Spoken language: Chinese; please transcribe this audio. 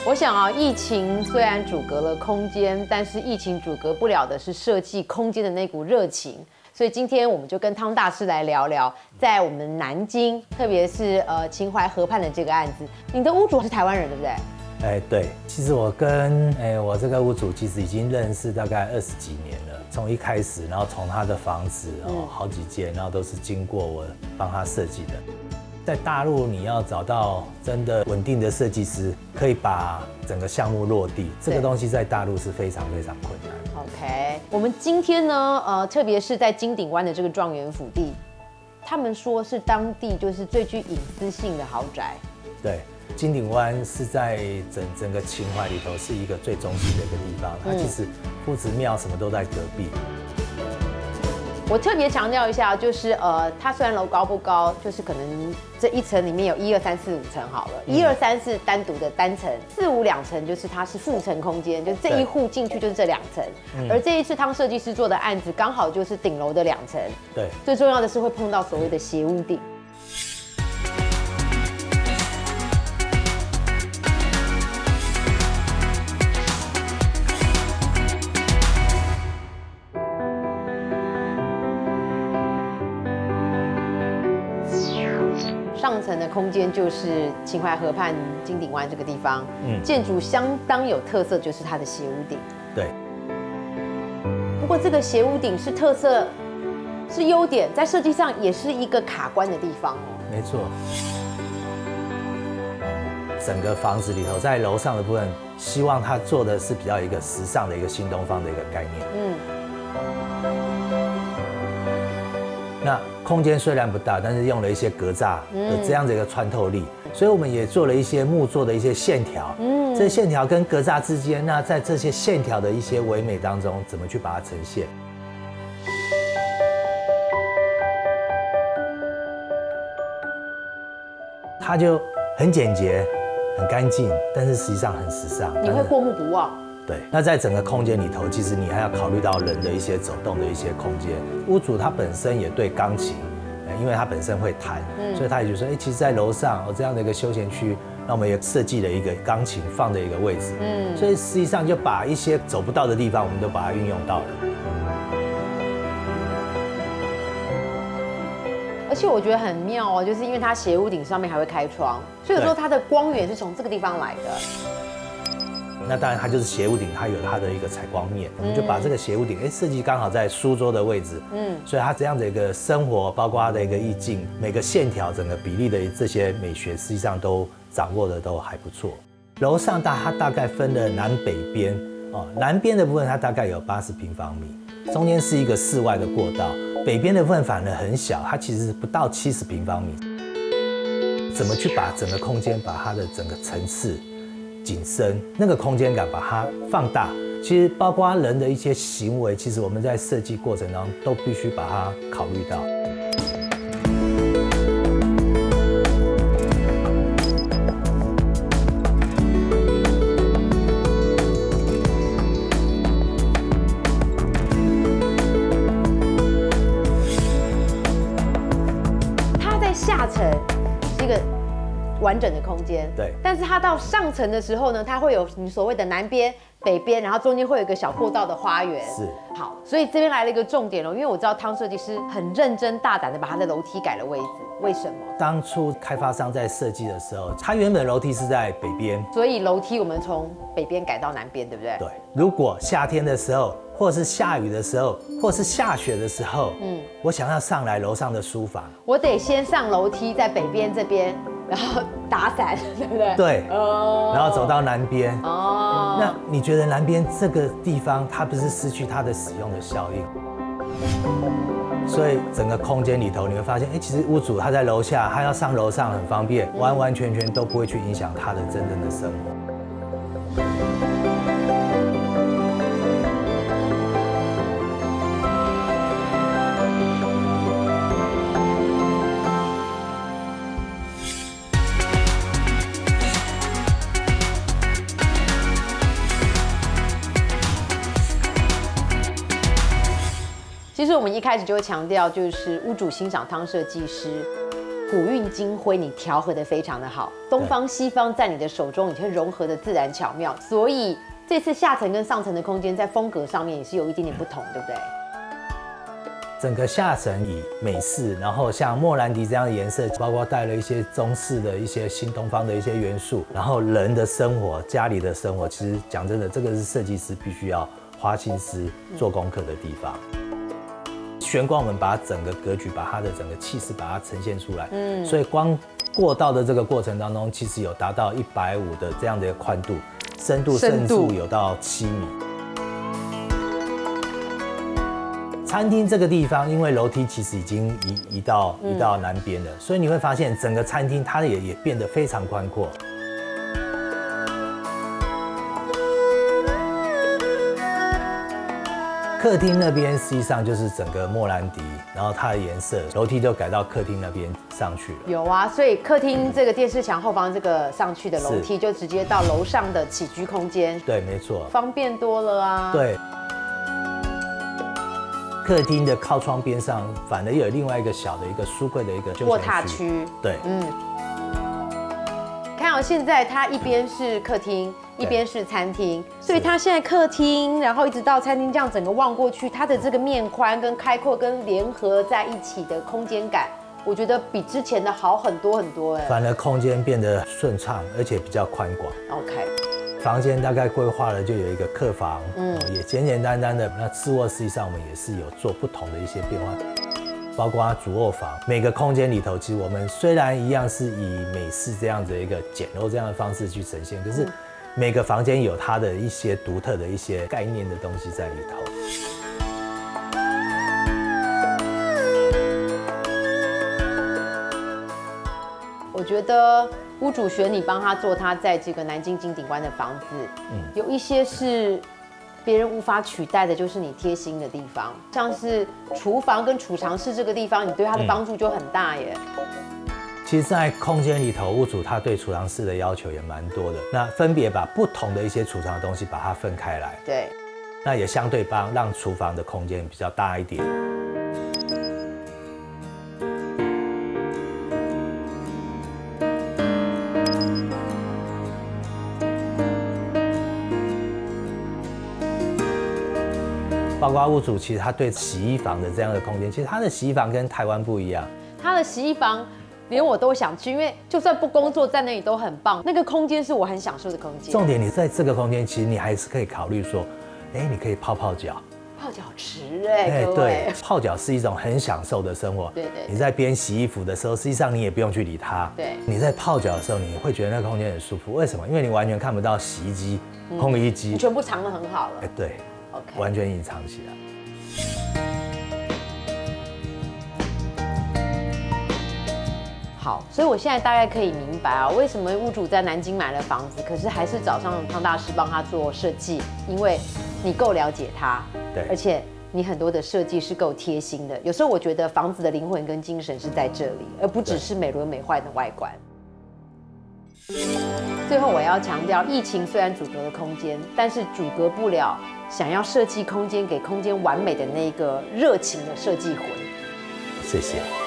我想啊，疫情虽然阻隔了空间，但是疫情阻隔不了的是设计空间的那股热情。所以今天我们就跟汤大师来聊聊，在我们南京，特别是秦淮河畔的这个案子。你的屋主是台湾人，对不对？ 对，其实我跟我这个屋主其实已经认识大概20几年了。从一开始，然后从他的房子好几间，然后都是经过我帮他设计的。在大陆，你要找到真的稳定的设计师，可以把整个项目落地，这个东西在大陆是非常非常困难。 OK， 我们今天呢，特别是在金鼎湾的这个状元府地，他们说是当地就是最具隐私性的豪宅。 对，金鼎湾是在整个秦淮里头是一个最中心的一个地方，它其实夫子庙什么都在隔壁。 我特别强调一下，就是它虽然楼高不高，就是可能这一层里面有1、2、3、4、5层好了，1、2、3是单独的单层，4、5、2层就是它是复层空间，就是这一户进去就是这2层。而这一次汤设计师做的案子刚好就是顶楼的2层。 对， 最重要的是会碰到所谓的斜屋顶。上层的空间就是秦淮河畔金鼎湾这个地方，建筑相当有特色，就是它的斜屋顶。 对。 不过这个斜屋顶是特色，是优点，在设计上也是一个卡关的地方哦。 没错。整个房子里头，在楼上的部分，希望它做的是比较一个时尚的一个新东方的一个概念。那空间虽然不大，但是用了一些格栅的这样的一个穿透力，所以我们也做了一些木做的一些线条。这些线条跟格栅之间，那在这些线条的一些唯美当中，怎么去把它呈现？它就很简洁、很干净，但是实际上很时尚。 你会过目不忘。 对，那在整个空间里头，其实你还要考虑到人的一些走动的一些空间。屋主他本身也对钢琴，因为他本身会弹，所以他也就说，其实，在楼上这样的一个休闲区，那我们也设计了一个钢琴放的一个位置。所以实际上就把一些走不到的地方，我们都把它运用到了。 而且我觉得很妙哦，就是因为它斜屋顶上面还会开窗，所以有时候它的光源是从这个地方来的。 那当然，它就是斜屋顶，它有它的一个采光面，我们就把这个斜屋顶，设计刚好在书桌的位置，所以它这样的一个生活，包括它的一个意境，每个线条、整个比例的这些美学，实际上都掌握的都还不错。楼上它大概分了南北边，南边的部分它大概有80平方米，中间是一个室外的过道，北边的部分反而很小，它其实不到70平方米。怎么去把整个空间，把它的整个层次、景深那个空间感把它放大，其实包括人的一些行为，其实我们在设计过程当中都必须把它考虑到。 它在下层是一个完整的空间， 对。 但是它到上层的时候呢，它会有你所谓的南边、北边，然后中间会有一个小过道的花园。 是。 好，所以这边来了一个重点哦，因为我知道汤设计师很认真大胆的把他的楼梯改了位置，为什么？ 当初开发商在设计的时候，他原本楼梯是在北边， 所以楼梯我们从北边改到南边，对不对？ 对。如果夏天的时候，或是下雨的时候，或是下雪的时候，我想要上来楼上的书房， 我得先上楼梯，在北边这边。然后打伞，对不对？ 对，然后走到南边。那你觉得南边这个地方，它不是失去它的使用的效应？所以整个空间里头，你会发现，其实屋主他在楼下，他要上楼上很方便，完完全全都不会去影响他的真正的生活。 其实我们一开始就会强调，就是屋主欣赏汤设计师。 古韵今徽你调和的非常的好，东方西方在你的手中，你会融合的自然巧妙，所以这次下层跟上层的空间在风格上面也是有一点点不同，对不对？ 整个下层以美式，然后像莫兰迪这样的颜色，包括带了一些中式的一些新东方的一些元素，然后人的生活、家里的生活，其实讲真的，这个是设计师必须要花心思做功课的地方。玄关我们把整个格局、把它的整个气势把它呈现出来，所以光过道的这个过程当中，其实有达到150的这样的一个宽度，深度甚至有到7米。餐厅这个地方，因为楼梯其实已经移到南边了，所以你会发现整个餐厅它也变得非常宽阔。客厅那边实际上就是整个莫兰迪，然后它的颜色，楼梯就改到客厅那边上去了。 有啊，所以客厅这个电视墙后方这个上去的楼梯，就直接到楼上的起居空间。 对，没错，方便多了啊。 对。客厅的靠窗边上，反而有另外一个小的一个书柜的一个卧榻区。 对， 看到现在它一边是客厅，一边是餐厅，所以它现在客厅，然后一直到餐厅，这样整个望过去，它的这个面宽跟开阔跟联合在一起的空间感，我觉得比之前的好很多很多哎。 反而空间变得顺畅，而且比较宽广。 OK。 房间大概规划了就有一个客房，也简简单单的。那次卧实际上我们也是有做不同的一些变化，包括主卧房，每个空间里头，其实我们虽然一样是以美式这样子一个简陋这样的方式去呈现，可是每个房间有它的一些独特的一些概念的东西在里头。 我觉得屋主选你帮他做他在这个南京金鼎湾的房子，有一些是别人无法取代的，就是你贴心的地方，像是厨房跟储藏室这个地方，你对他的帮助就很大耶。 其实，在空间里头，屋主他对储藏室的要求也蛮多的，那分别把不同的一些储藏的东西把它分开来， 对， 那也相对让厨房的空间比较大一点。包括屋主，其实他对洗衣房的这样的空间，其实他的洗衣房跟台湾不一样。 他的洗衣房连我都想去，因为就算不工作，在那里都很棒。那个空间是我很享受的空间。 重点，你在这个空间，其实你还是可以考虑说，你可以泡脚。 泡脚池各位。 对，泡脚是一种很享受的生活。 对对。 你在边洗衣服的时候，实际上你也不用去理它。 对。 你在泡脚的时候，你会觉得那个空间很舒服。为什么？因为你完全看不到洗衣机、烘衣机， 你全部藏得很好了。 对。 OK。 完全隐藏起来。 好，所以我现在大概可以明白啊，为什么屋主在南京买了房子，可是还是找上汤大师帮他做设计，因为你够了解他， 对， 而且你很多的设计是够贴心的。有时候我觉得房子的灵魂跟精神是在这里，而不只是美轮美奂的外观。最后我要强调，疫情虽然阻隔了空间，但是阻隔不了想要设计空间给空间完美的那个热情的设计魂。 谢谢。